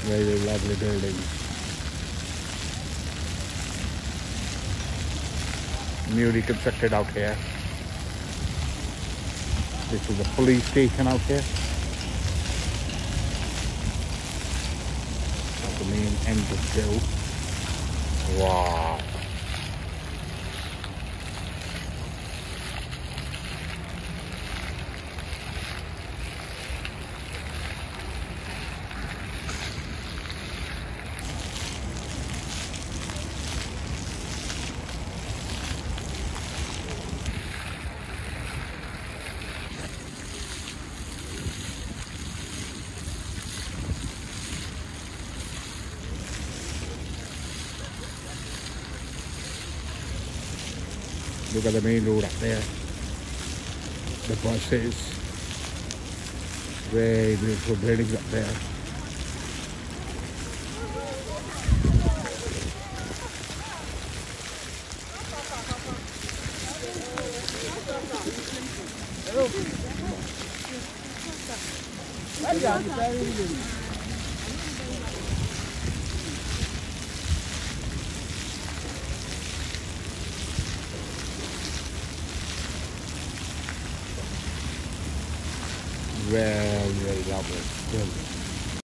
Very lovely building. Newly constructed out here. This is the police station out here. That's the main entrance too. Wow. Look at the main road up there. The buses. Very beautiful buildings up there. Very, very lovely building.